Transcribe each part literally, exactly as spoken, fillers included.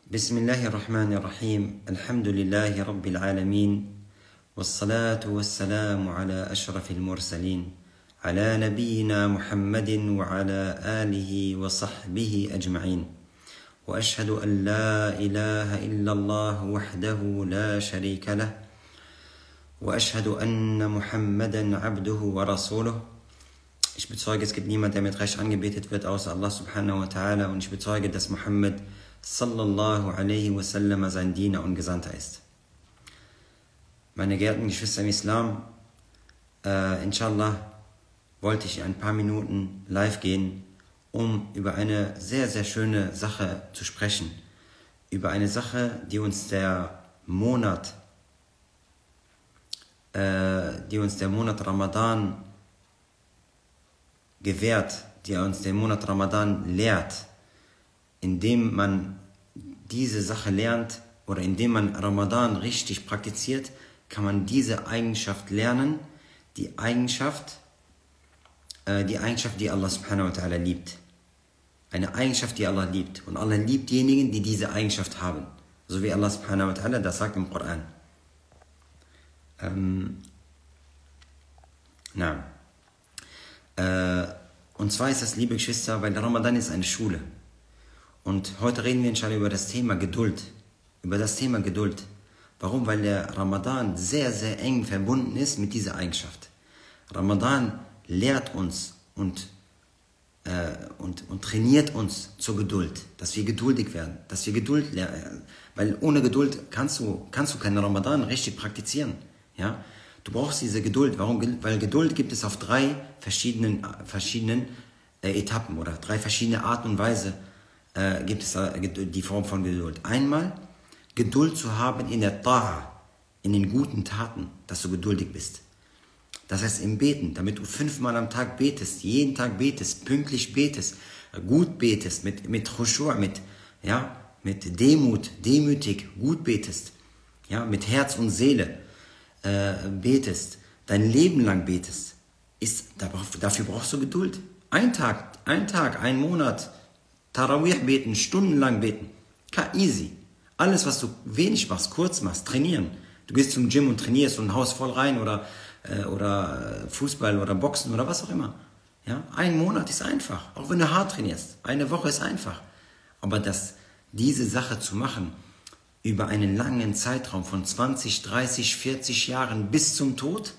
بسم الله الرحمن الرحيم الحمد لله رب العالمين والصلاة والسلام على أشرف المرسلين على نبينا محمد وعلى آله وصحبه أجمعين وأشهد أن لا إله إلا الله وحده لا شريك له وأشهد أن محمدا عبده ورسوله. Ich bezeuge, es gibt niemand, der mit Recht angebetet wird, außer Allah subhanahu wa ta'ala, und ich bezeuge, dass Muhammad sallallahu alaihi wasallam sein Diener und Gesandter ist. Meine geehrten Geschwister im Islam, äh, inshallah wollte ich ein paar Minuten live gehen, um über eine sehr, sehr schöne Sache zu sprechen. Über eine Sache, die uns der Monat, äh, die uns der Monat Ramadan gewährt, die uns den Monat Ramadan lehrt. Indem man diese Sache lernt oder indem man Ramadan richtig praktiziert, kann man diese Eigenschaft lernen, die Eigenschaft, äh, die Eigenschaft, die Allah subhanahu wa ta'ala liebt. Eine Eigenschaft, die Allah liebt. Und Allah liebt diejenigen, die diese Eigenschaft haben. So wie Allah subhanahu wa ta'ala das sagt im Koran. Ähm, na. Äh, und zwar ist das, liebe Geschwister, weil der Ramadan ist eine Schule. Und heute reden wir inshallah über das Thema Geduld. Über das Thema Geduld. Warum? Weil der Ramadan sehr, sehr eng verbunden ist mit dieser Eigenschaft. Ramadan lehrt uns und, äh, und, und trainiert uns zur Geduld. Dass wir geduldig werden. Dass wir Geduld lernen. Weil ohne Geduld kannst du, kannst du keinen Ramadan richtig praktizieren. Ja? Du brauchst diese Geduld. Warum? Weil Geduld gibt es auf drei verschiedenen, verschiedenen äh, Etappen oder drei verschiedene Arten und Weise. Äh, gibt es äh, die Form von Geduld. Einmal Geduld zu haben in der Ta'a, in den guten Taten, dass du geduldig bist. Das heißt im Beten, damit du fünfmal am Tag betest, jeden Tag betest, pünktlich betest, gut betest, mit, mit Khushu', mit, ja, mit Demut, demütig, gut betest, ja, mit Herz und Seele äh, betest, dein Leben lang betest. Ist, dafür brauchst du Geduld. Ein Tag, ein Tag, ein Monat, Tarawih beten, stundenlang beten. Easy. Alles, was du wenig machst, kurz machst, trainieren. Du gehst zum Gym und trainierst und haust voll rein oder, äh, oder Fußball oder Boxen oder was auch immer. Ja? Ein Monat ist einfach, auch wenn du hart trainierst. Eine Woche ist einfach. Aber das, diese Sache zu machen, über einen langen Zeitraum von zwanzig, dreißig, vierzig Jahren bis zum Tod,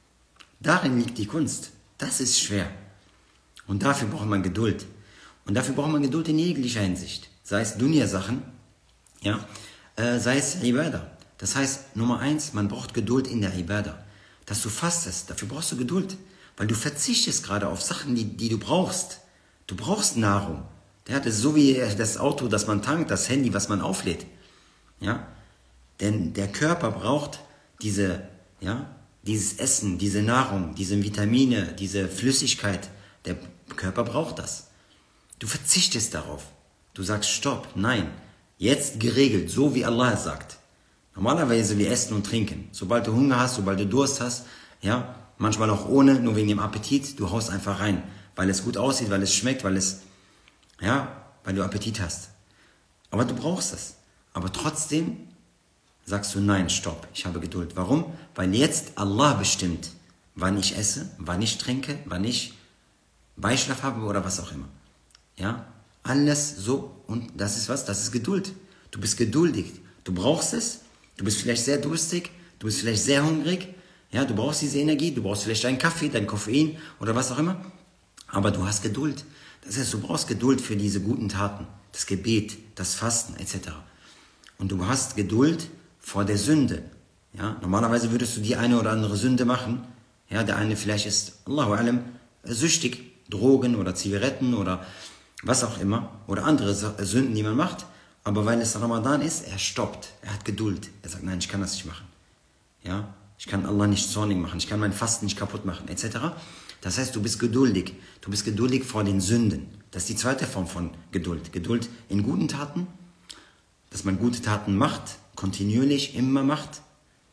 darin liegt die Kunst. Das ist schwer. Und dafür braucht man Geduld. Und dafür braucht man Geduld in jeglicher Hinsicht. Sei es Dunya-Sachen, ja, äh, sei es Ibadah. Das heißt, Nummer eins, man braucht Geduld in der Ibadah. Dass du fastest, dafür brauchst du Geduld. Weil du verzichtest gerade auf Sachen, die, die du brauchst. Du brauchst Nahrung. Ja, das ist so wie das Auto, das man tankt, das Handy, was man auflädt. Ja? Denn der Körper braucht diese, ja, dieses Essen, diese Nahrung, diese Vitamine, diese Flüssigkeit. Der Körper braucht das. Du verzichtest darauf. Du sagst, stopp, nein, jetzt geregelt, so wie Allah es sagt. Normalerweise wir essen und trinken. Sobald du Hunger hast, sobald du Durst hast, ja, manchmal auch ohne, nur wegen dem Appetit, du haust einfach rein, weil es gut aussieht, weil es schmeckt, weil es, ja, weil du Appetit hast. Aber du brauchst es. Aber trotzdem sagst du, nein, stopp, ich habe Geduld. Warum? Weil jetzt Allah bestimmt, wann ich esse, wann ich trinke, wann ich Beischlaf habe oder was auch immer. Ja, alles so, und das ist was? Das ist Geduld. Du bist geduldig, du brauchst es, du bist vielleicht sehr durstig, du bist vielleicht sehr hungrig, ja, du brauchst diese Energie, du brauchst vielleicht deinen Kaffee, dein Koffein oder was auch immer, aber du hast Geduld. Das heißt, du brauchst Geduld für diese guten Taten, das Gebet, das Fasten et cetera. Und du hast Geduld vor der Sünde. Ja, normalerweise würdest du die eine oder andere Sünde machen, ja, der eine vielleicht ist, Allahu alam, süchtig, Drogen oder Zigaretten oder was auch immer, oder andere Sünden, die man macht, aber weil es Ramadan ist, er stoppt, er hat Geduld, er sagt, nein, ich kann das nicht machen, ja, ich kann Allah nicht zornig machen, ich kann mein Fasten nicht kaputt machen, et cetera. Das heißt, du bist geduldig, du bist geduldig vor den Sünden, das ist die zweite Form von Geduld, Geduld in guten Taten, dass man gute Taten macht, kontinuierlich, immer macht,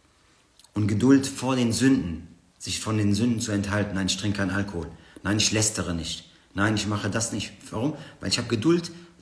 und Geduld vor den Sünden, sich von den Sünden zu enthalten, nein, ich trinke keinen Alkohol, nein, ich lästere nicht, nein, ich mache das nicht. Warum? Weil ich habe Geduld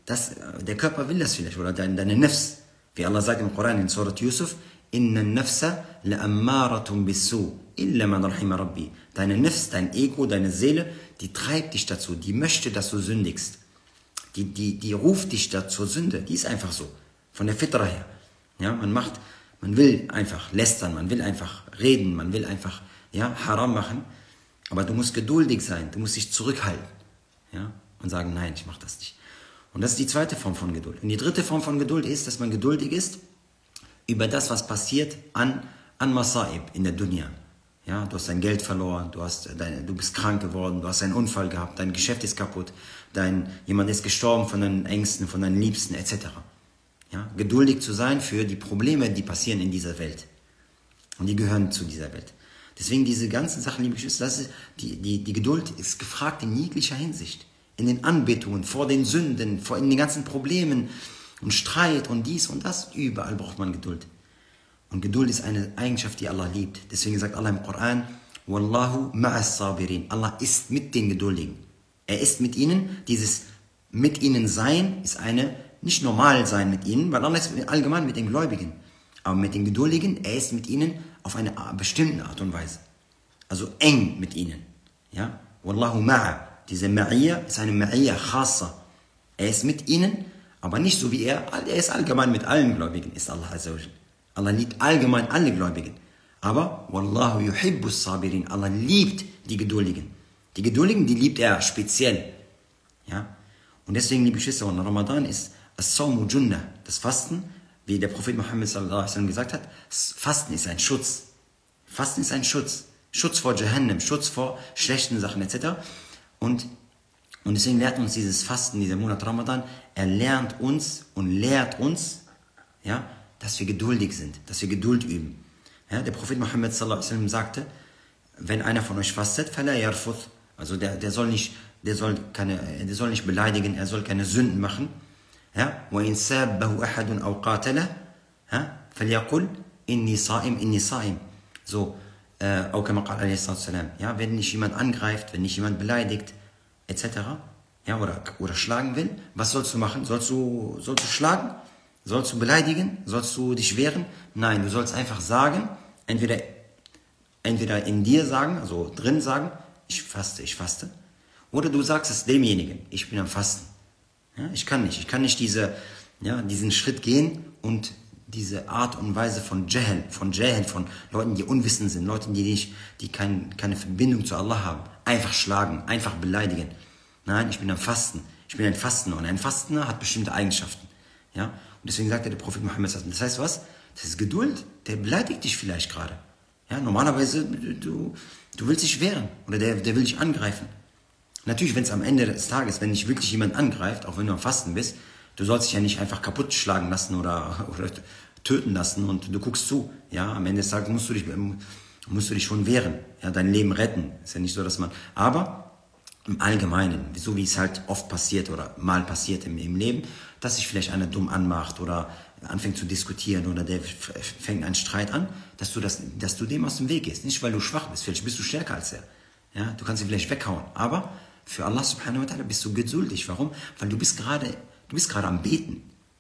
Das, der Körper will das vielleicht, oder deine, deine Nafs. Wie Allah sagt im Koran in Surat Yusuf, Inna nafsa la'ammaratum bisu, illa man rahima rabbi. Deine Nafs, dein Ego, deine Seele, die treibt dich dazu, die möchte, dass du sündigst. Die, die, die ruft dich da zur Sünde, die ist einfach so, von der Fitra her. Ja, man macht, man will einfach lästern, man will einfach reden, man will einfach ja, Haram machen, aber du musst geduldig sein, du musst dich zurückhalten, ja, und sagen, nein, ich mache das nicht. Und das ist die zweite Form von Geduld. Und die dritte Form von Geduld ist, dass man geduldig ist über das, was passiert an, an Masaib in der Dunya. Ja, du hast dein Geld verloren, du, hast deine, du bist krank geworden, du hast einen Unfall gehabt, dein Geschäft ist kaputt, dein, jemand ist gestorben von deinen Ängsten, von deinen Liebsten et cetera. Ja, geduldig zu sein für die Probleme, die passieren in dieser Welt. Und die gehören zu dieser Welt. Deswegen diese ganzen Sachen, liebe Geschwister, das ist, die, die, die Geduld ist gefragt in jeglicher Hinsicht. In den Anbetungen, vor den Sünden, vor in den ganzen Problemen und Streit und dies und das. Überall braucht man Geduld. Und Geduld ist eine Eigenschaft, die Allah liebt. Deswegen sagt Allah im Koran, Wallahu ma'as sabirin. Allah ist mit den Geduldigen. Er ist mit ihnen. Dieses mit ihnen sein ist eine, nicht normal sein mit ihnen, weil Allah ist allgemein mit den Gläubigen. Aber mit den Geduldigen, er ist mit ihnen auf eine bestimmte Art und Weise. Also eng mit ihnen. Ja? Wallahu ma'a. Diese Ma'iyya ist eine Ma'iyya khassa. Er ist mit ihnen, aber nicht so wie er. Er ist allgemein mit allen Gläubigen, ist Allah Azza wa Jal. Allah liebt allgemein alle Gläubigen. Aber Wallahu yuhibbus sabirin. Allah liebt die Geduldigen. Die Geduldigen, die liebt er speziell. Ja? Und deswegen, liebe Geschwister, und Ramadan ist as-Sawmu Junnah. Das Fasten, wie der Prophet Muhammad sallallahu alaihi wasallam gesagt hat, Fasten ist ein Schutz. Fasten ist ein Schutz. Schutz vor Jahannam, Schutz vor schlechten Sachen et cetera. Und, und deswegen lehrt uns dieses Fasten, dieser Monat Ramadan, er lernt uns und lehrt uns, ja, dass wir geduldig sind, dass wir Geduld üben. Ja, der Prophet Muhammad sallallahu alaihi wasallam sagte, wenn einer von euch fastet, fala yarfuth, also der, der, soll nicht, der, soll keine, der soll nicht beleidigen, er soll keine Sünden machen. Ja, وَإِنْ سَابَّهُ أَحَدٌ أَوْ قَاتَلَهُ فَلْيَقُلْ إِنِّي صَائِمْ إِنِّي صَائِمْ. So, auch كما قال عليه الصلاة والسلام, ja, wenn nicht jemand angreift, wenn nicht jemand beleidigt, et cetera, ja, oder, oder schlagen will, was sollst du machen? Sollst du, sollst du schlagen? Sollst du beleidigen? Sollst du dich wehren? Nein, du sollst einfach sagen, entweder, entweder in dir sagen, also drin sagen, ich faste, ich faste, oder du sagst es demjenigen, ich bin am Fasten. Ja, ich kann nicht, ich kann nicht diese, ja, diesen Schritt gehen und diese Art und Weise von Jahl, von Jahl, von Leuten, die unwissend sind, Leuten, die nicht, die kein, keine Verbindung zu Allah haben, einfach schlagen, einfach beleidigen. Nein, ich bin am Fasten. Ich bin ein Fastener und ein Fastener hat bestimmte Eigenschaften. Ja? Und deswegen sagte der Prophet Muhammad, das heißt was? Das ist Geduld, der beleidigt dich vielleicht gerade. Ja, normalerweise, du, du willst dich wehren oder der, der will dich angreifen. Natürlich, wenn es am Ende des Tages, wenn dich wirklich jemand angreift, auch wenn du am Fasten bist, du sollst dich ja nicht einfach kaputt schlagen lassen oder, oder töten lassen und du guckst zu. Ja, am Ende des Tages musst du dich, musst du dich schon wehren, ja, dein Leben retten. Ist ja nicht so, dass man, aber im Allgemeinen, so wie es halt oft passiert oder mal passiert im, im Leben, dass sich vielleicht einer dumm anmacht oder anfängt zu diskutieren oder der fängt einen Streit an, dass du, das, dass du dem aus dem Weg gehst. Nicht, weil du schwach bist, vielleicht bist du stärker als er. Ja, du kannst ihn vielleicht weghauen, aber für Allah subhanahu wa ta'ala bist du geduldig. Warum? Weil du bist gerade, du bist gerade am Beten.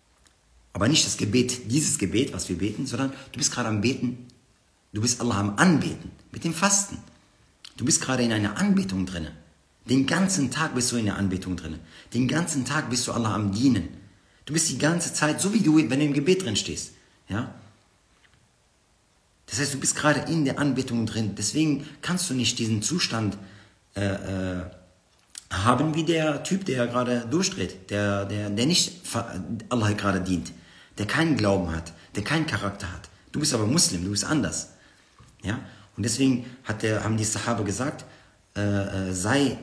Aber nicht das Gebet, dieses Gebet, was wir beten, sondern du bist gerade am Beten, du bist Allah am Anbeten, mit dem Fasten. Du bist gerade in einer Anbetung drin. Den ganzen Tag bist du in der Anbetung drin. Den ganzen Tag bist du Allah am Dienen. Du bist die ganze Zeit, so wie du, wenn du im Gebet drin stehst. Ja? Das heißt, du bist gerade in der Anbetung drin. Deswegen kannst du nicht diesen Zustand äh, äh, haben wie der Typ, der gerade durchdreht, der, der, der nicht Allah gerade dient, der keinen Glauben hat, der keinen Charakter hat. Du bist aber Muslim, du bist anders. Ja? Und deswegen hat der, haben die Sahaba gesagt, äh, sei,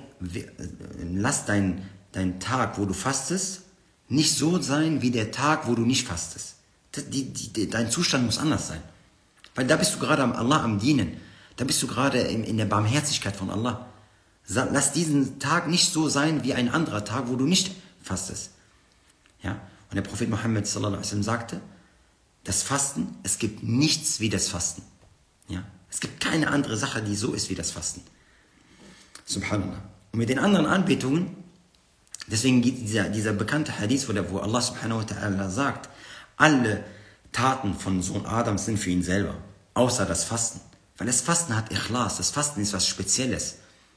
lass dein, dein Tag, wo du fastest, nicht so sein wie der Tag, wo du nicht fastest. Das, die, die, dein Zustand muss anders sein. Weil da bist du gerade am Allah am Dienen. Da bist du gerade in, in der Barmherzigkeit von Allah. Lass diesen Tag nicht so sein wie ein anderer Tag, wo du nicht fastest. Ja? Und der Prophet Muhammad sallallahu alaihi wasallam sagte, das Fasten, es gibt nichts wie das Fasten. Ja? Es gibt keine andere Sache, die so ist wie das Fasten. Subhanallah. Und mit den anderen Anbetungen Deswegen geht dieser, dieser bekannte Hadith, wo, der, wo Allah subhanahu wa ta'ala sagt, alle Taten von Sohn Adams sind für ihn selber, außer das Fasten. Weil das Fasten hat Ikhlas, das Fasten ist was Spezielles.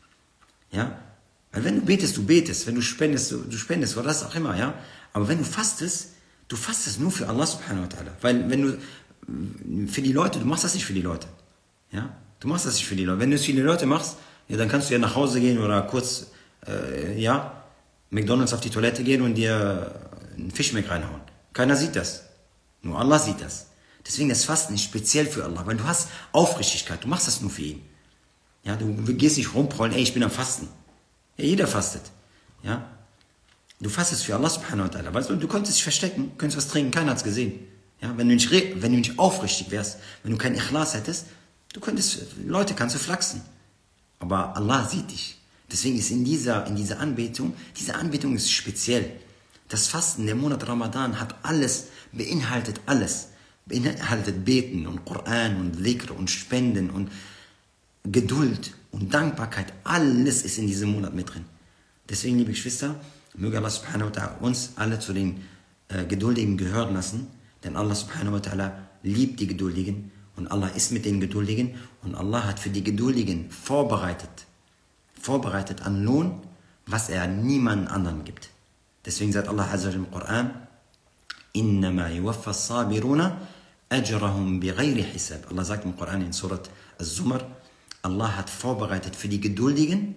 Ja? Weil wenn du betest, du betest, wenn du spendest, du, du spendest, oder was auch immer, ja. Aber wenn du fastest, du fastest nur für Allah subhanahu wa ta'ala. Weil wenn du, für die Leute, du machst das nicht für die Leute. Ja? Du machst das nicht für die Leute. Wenn du es für die Leute machst, ja, dann kannst du ja nach Hause gehen oder kurz, äh, ja, McDonalds auf die Toilette gehen und dir einen Fischmeck reinhauen. Keiner sieht das. Nur Allah sieht das. Deswegen das Fasten ist speziell für Allah, weil du hast Aufrichtigkeit, du machst das nur für ihn. Ja, du gehst nicht rumprollen, ey, ich bin am Fasten. Ja, jeder fastet. Ja? Du fastest für Allah subhanahu wa ta'ala. Weißt du, du konntest dich verstecken, könntest was trinken, keiner hat es gesehen. Ja? Wenn, du nicht, wenn du nicht aufrichtig wärst, wenn du kein Ikhlas hättest, du könntest, Leute kannst du flachsen. Aber Allah sieht dich. Deswegen ist in dieser, in dieser Anbetung, diese Anbetung ist speziell. Das Fasten, der Monat Ramadan hat alles, beinhaltet alles. Beinhaltet Beten und Koran und Dhikr und Spenden und Geduld und Dankbarkeit. Alles ist in diesem Monat mit drin. Deswegen, liebe Geschwister, möge Allah subhanahu wa ta'ala uns alle zu den äh, Geduldigen gehören lassen. Denn Allah subhanahu wa ta'ala liebt die Geduldigen und Allah ist mit den Geduldigen. Und Allah hat für die Geduldigen vorbereitet, vorbereitet an Lohn, was er niemand anderen gibt. Deswegen sagt Allah Azza wa Jalla im Koran, إِنَّمَا يُوَفَّى الصَّابِرُونَ أَجْرَهُمْ بِغَيْرِ حِسَابٍ. Allah sagt im Koran in Surat Al-Zumar, Allah hat vorbereitet für die Geduldigen,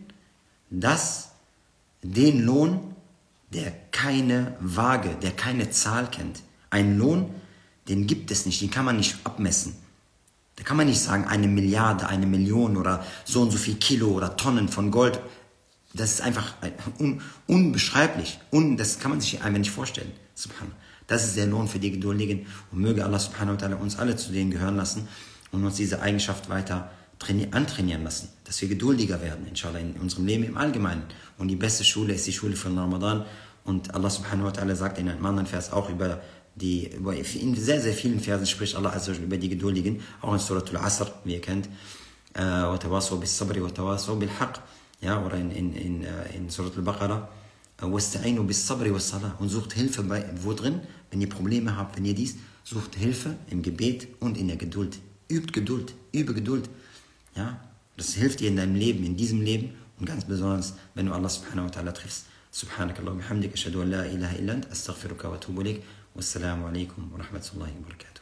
dass den Lohn, der keine Waage, der keine Zahl kennt. Ein Lohn, den gibt es nicht, den kann man nicht abmessen. Da kann man nicht sagen, eine Milliarde, eine Million oder so und so viel Kilo oder Tonnen von Gold. Das ist einfach un, unbeschreiblich. Un, das kann man sich einfach nicht vorstellen. Subhanallah. Das ist der Lohn für die Geduldigen. Und möge Allah subhanahu wa ta'ala uns alle zu denen gehören lassen und uns diese Eigenschaft weiter antrainieren lassen. Dass wir geduldiger werden, inshallah, in unserem Leben im Allgemeinen. Und die beste Schule ist die Schule von Ramadan. Und Allah subhanahu wa ta'ala sagt in einem anderen Vers auch über die, über, in sehr, sehr vielen Versen spricht Allah also über die Geduldigen, auch in Surat Al-Asr, wie ihr kennt, وَتَوَاصَوْا بِالصَّبْرِ وَتَوَاصَوْا بِالْحَقِّ, ja, oder in, in, in, in Surat Al-Baqarah, وَاسْتَعِينُوا بِالصَّبْرِ وَالصَّلَاةِ, und sucht Hilfe bei, wo drin? Wenn ihr Probleme habt, wenn ihr dies, sucht Hilfe im Gebet und in der Geduld. Übt Geduld, übe Geduld. Ja, das hilft dir in deinem Leben, in diesem Leben und ganz besonders, wenn du Allah subhanahu wa ta'ala triffst. Subhanakallah wa bihamdik, ashhadu an la ilaha illa ant, astaghfiruka wa atubu ilayk. Wassalamu alaikum wa rahmatullahi wa barakatuh.